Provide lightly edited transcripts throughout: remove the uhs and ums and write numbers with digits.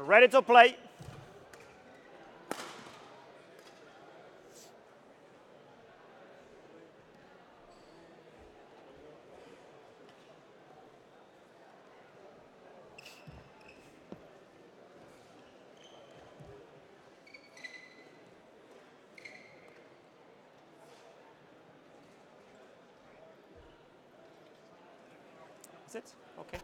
Ready to play. Is it? Okay.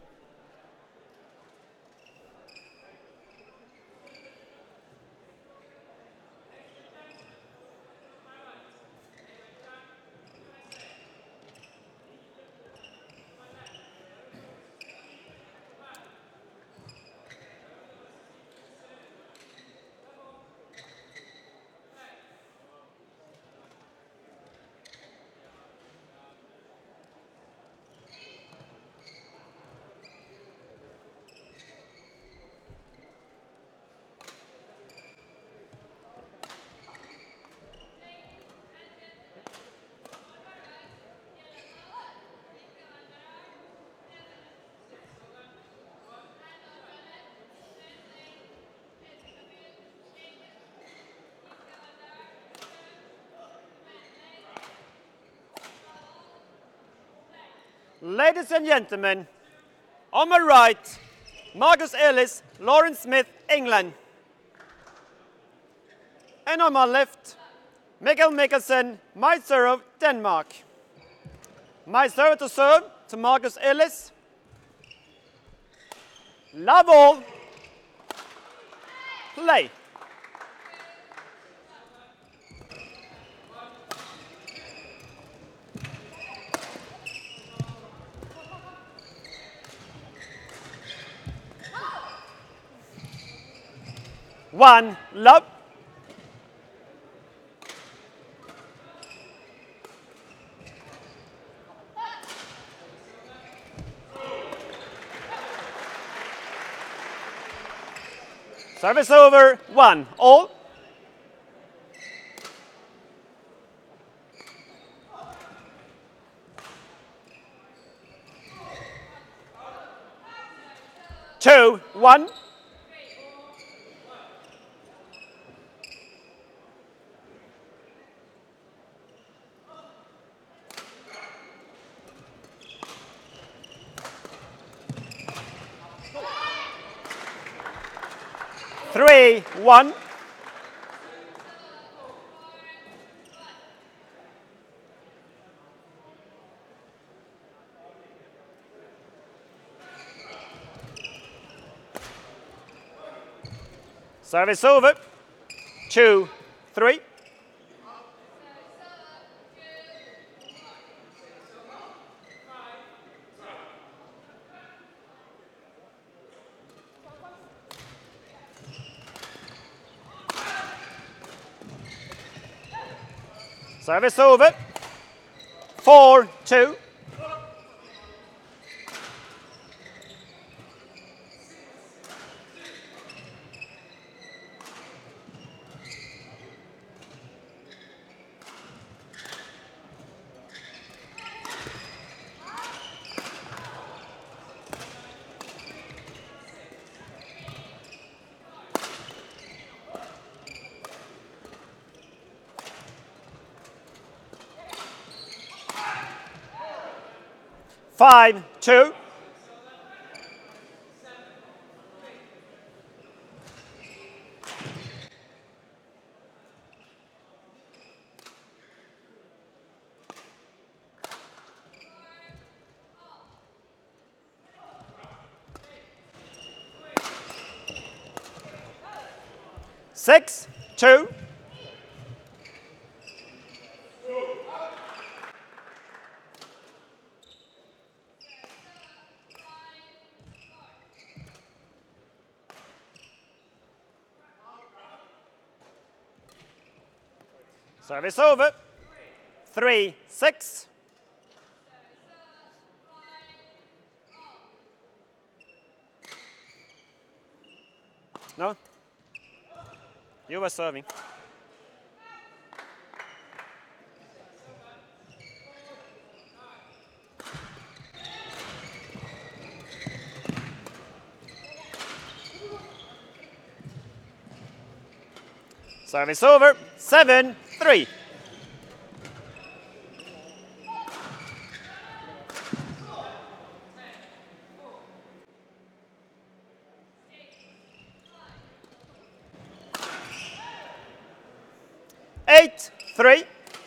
Ladies and gentlemen, on my right, Marcus Ellis, Lawrence Smith, England. And on my left, Mikkel Mikkelsen, Maizerov, Denmark. Maizerov to serve to Marcus Ellis. Love all. Play. One, love. Service over, 1, all. Two, 1. Three, 1. Service over. 2, 3. Service over. 4, 2. Five, 2. Six, 2. Service over. 3, 6. No? You were serving. Service over, 7-3. Eight, 3.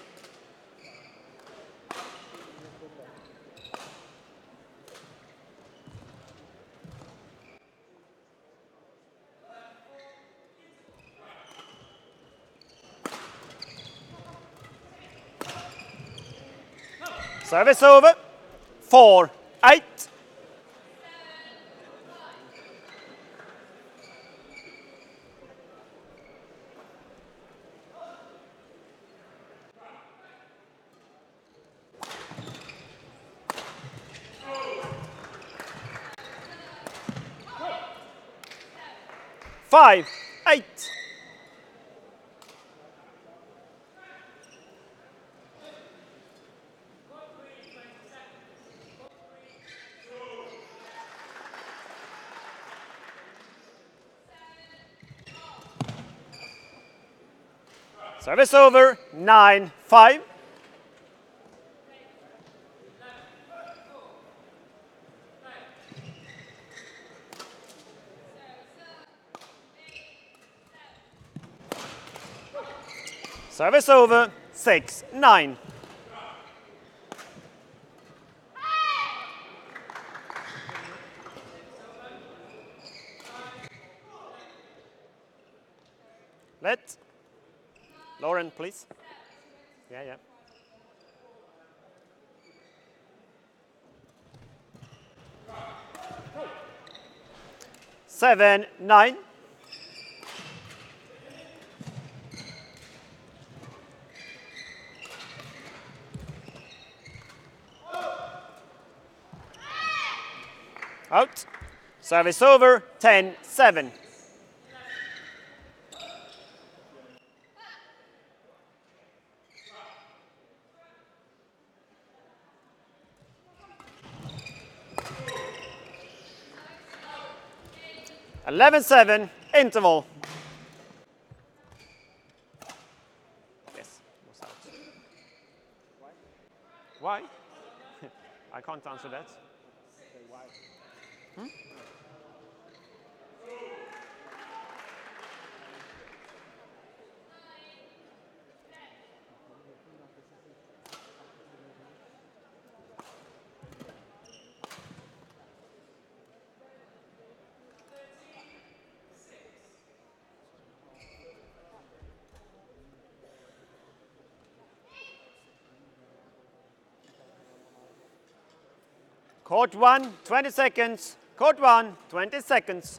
Service over, 4-8. Five, 8. Service over, 9-5. Service over, 6-9. Let Lauren, please. Yeah. 7-9. Out. Service over, 10-7. (11-7) interval. Yes, was out. Why? I can't answer that. Hmm? Court 1, 20 seconds. Court 1, 20 seconds.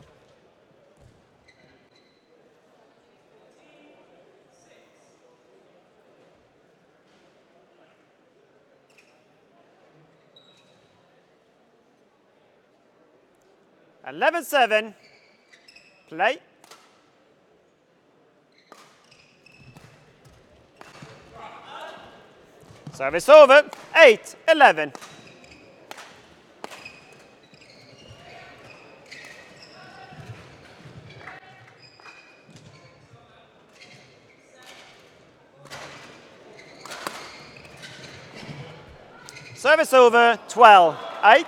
(11-7). Play. Service over, 8-11. Service over, 12-8.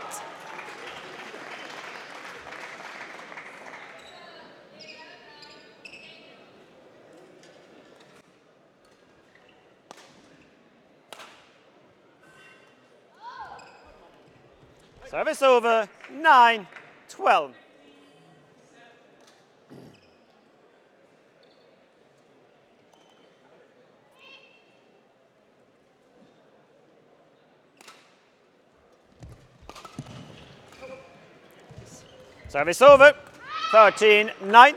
Service over, 9-12. Service over, 13-9.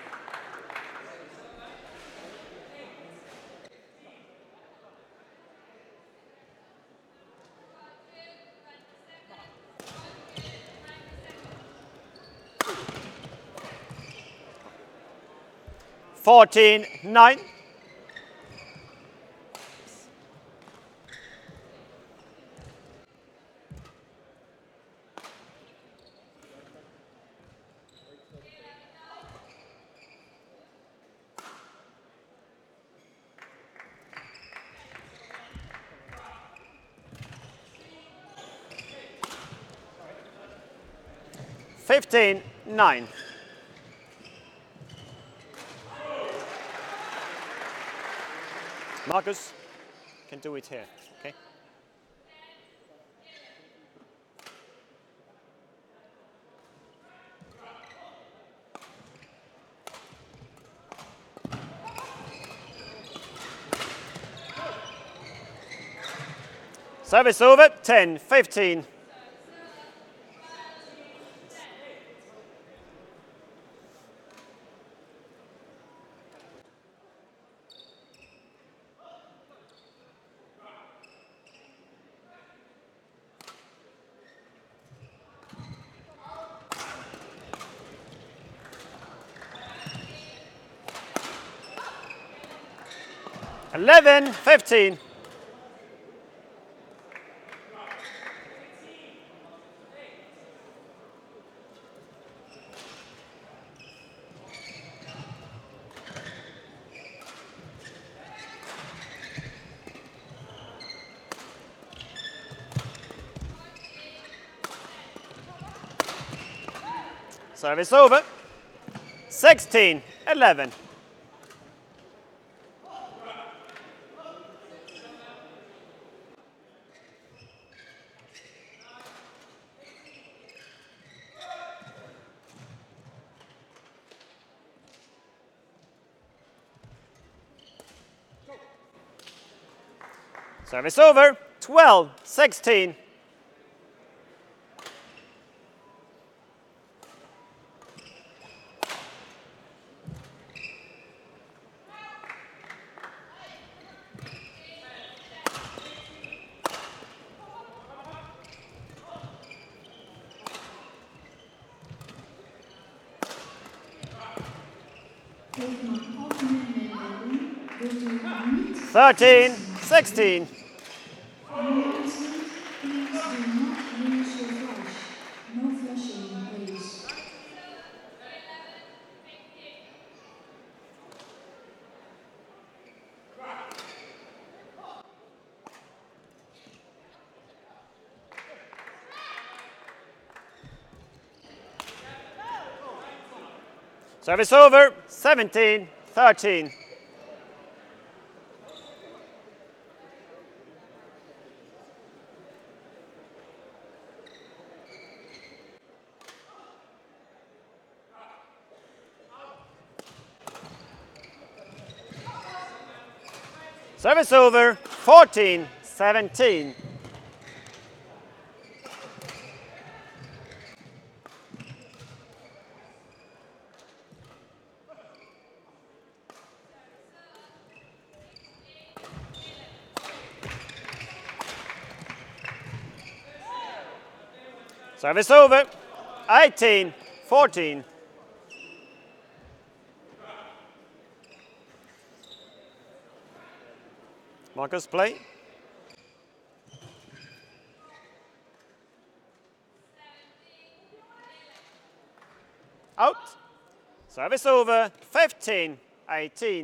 (14-9). 15-9. Marcus can do it here, okay? Service over, 10-15. Eleven, 15. Service over, 16-11. Service over, 12-16. Thirteen, 16. Service over, 17-13. Service over, 14-17. Service over, 18-14. Marcus, play. Out. Service over, 15-18.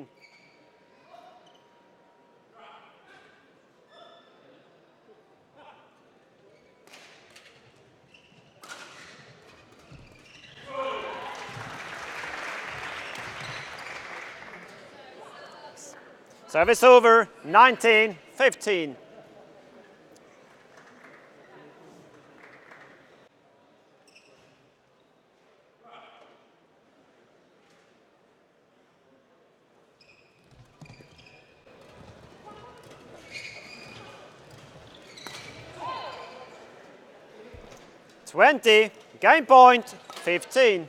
Service over, 19-15. Game point, 15.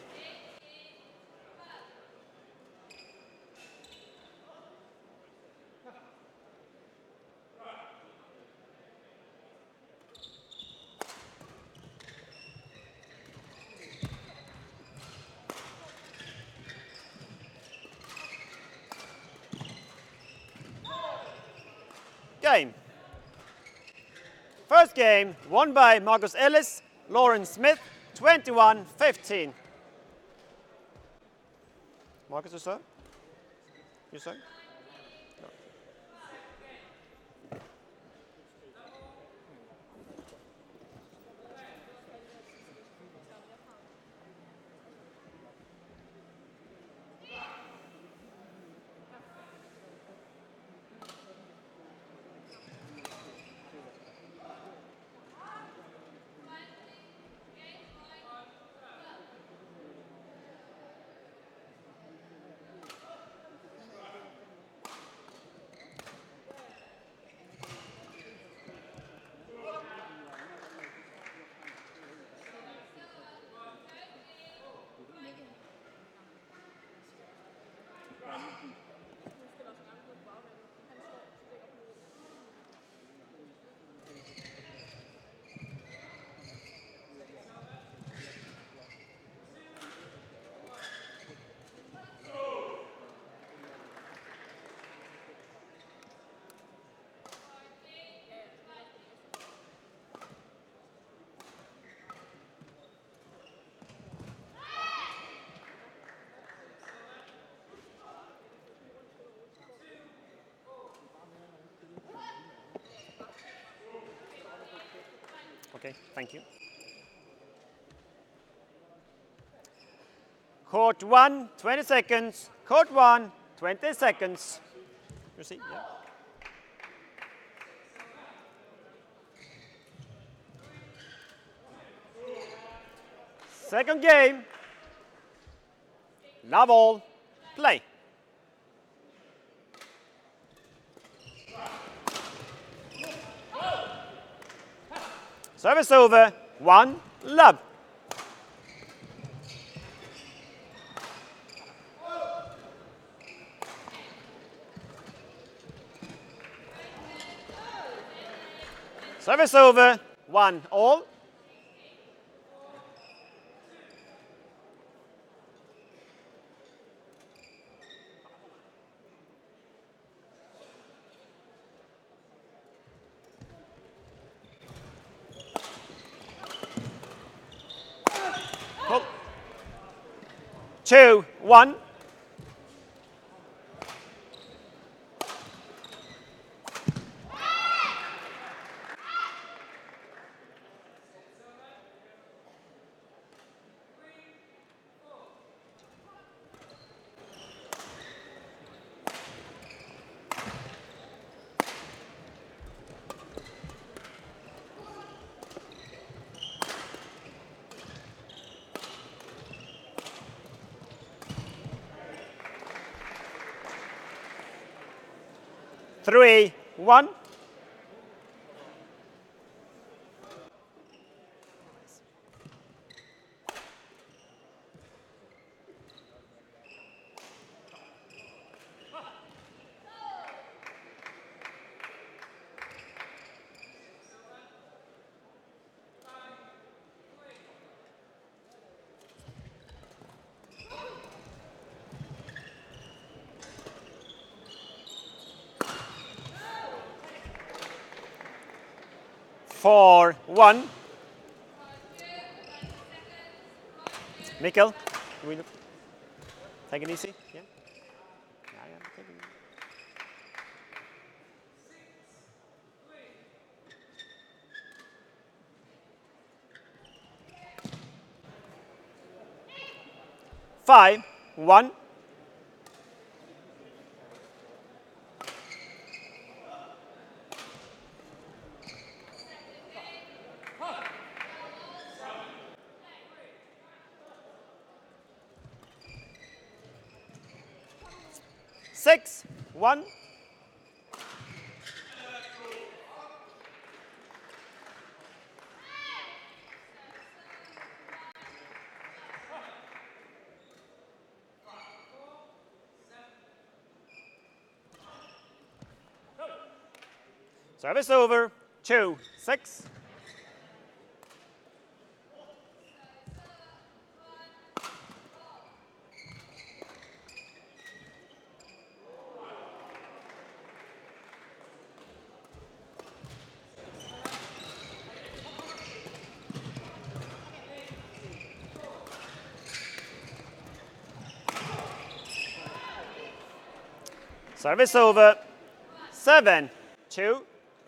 Game. First game won by Marcus Ellis, Lauren Smith, 21-15. Marcus, you serve? You serve? No. Okay, thank you. Court 1, 20 seconds. Court 1, 20 seconds. You see? Yeah. Second game. Love all. Play. Service over. 1, love. Service over. 1, all. Pull. 2, 1. Three, 1. Four, 1. Mikkel, take it easy. Yeah. Take it easy. 5, 1. Six, 1. Service over. 2, 6. Service over. 7, 2.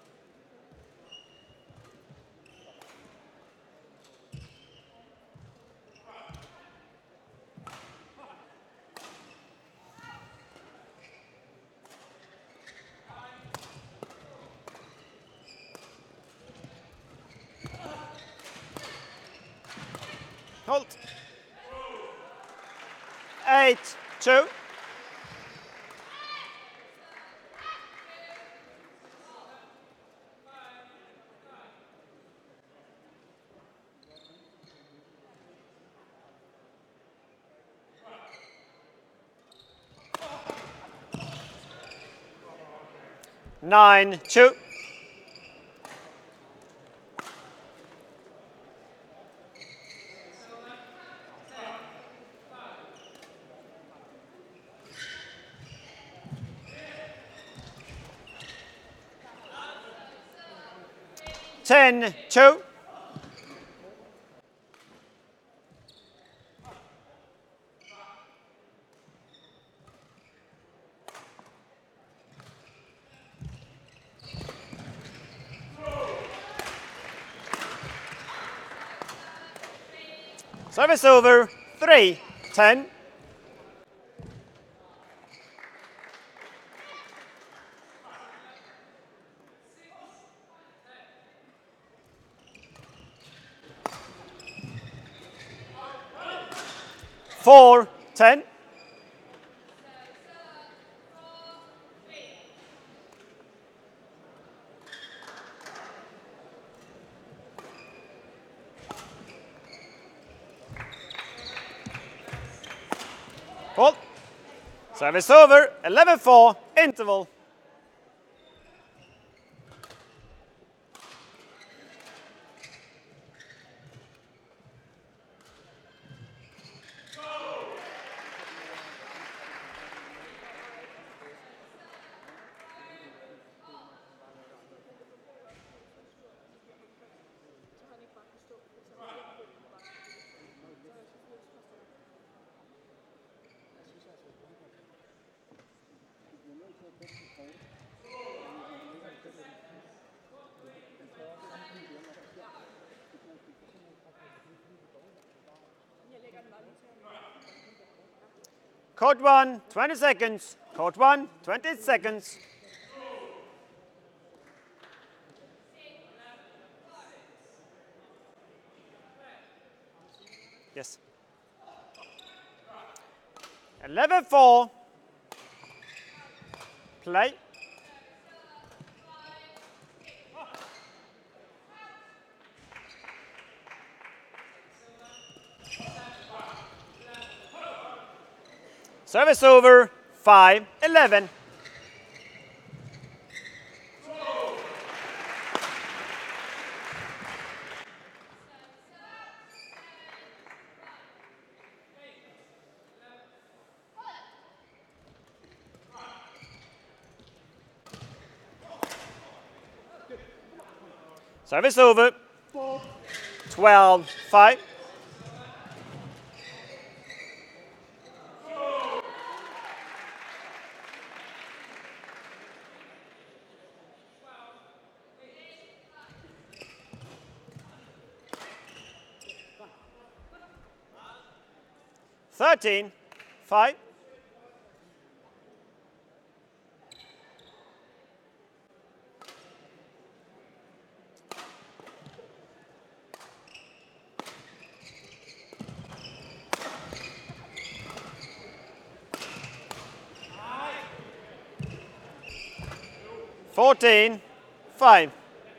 Hold. 8, 2. Nine, 2. Ten, 2. Service over, 3-10. Four, 10. Hold. Service over, 11-4, interval. Court 1, 20 seconds. Court 1, 20 seconds. Yes. 11-4. Play. Service over, 5-11. Service over, 12-5. Thirteen, 5. Fourteen, 5.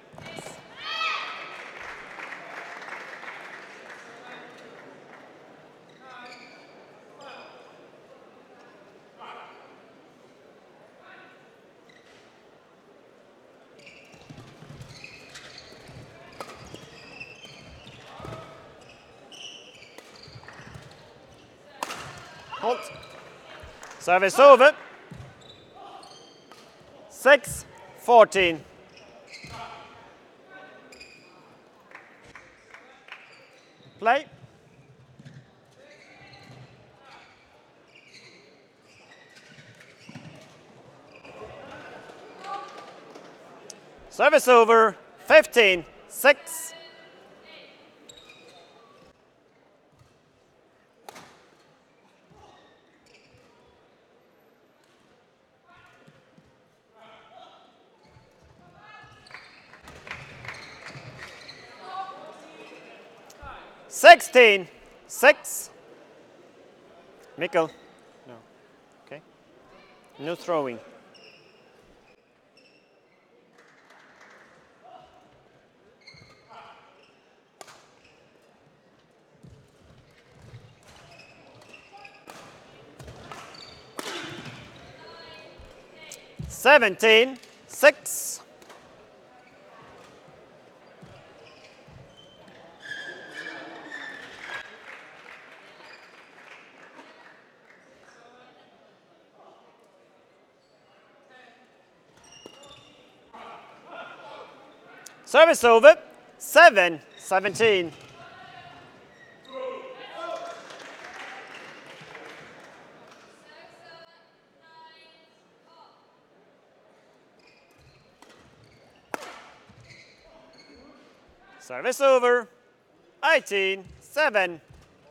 Halt. Service over. 6-14. Play. Service over, 15-6. Sixteen, 6. Mikkel. No. Okay. No throwing. Seventeen, 6. Service over, 7-17. Service over, 18-7.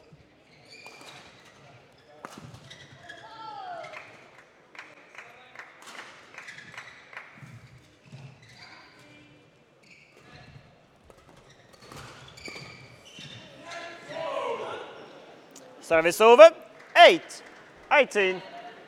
Service over, 8-18.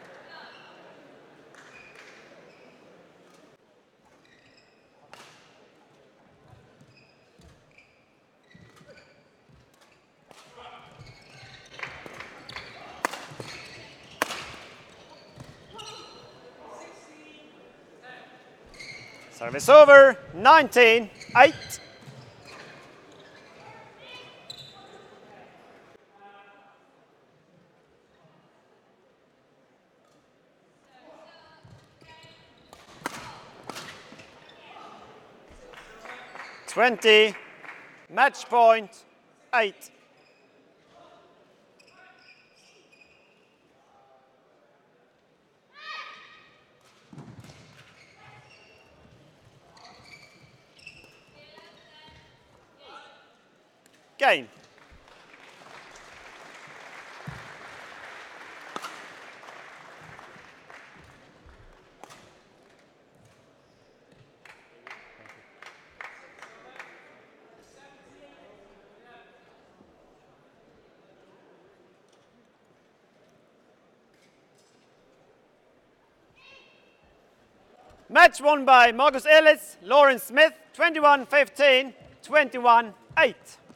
Service over, 19-8. Match point, 8. Game. Match won by Marcus Ellis, Lauren Smith, 21-15, 21-8.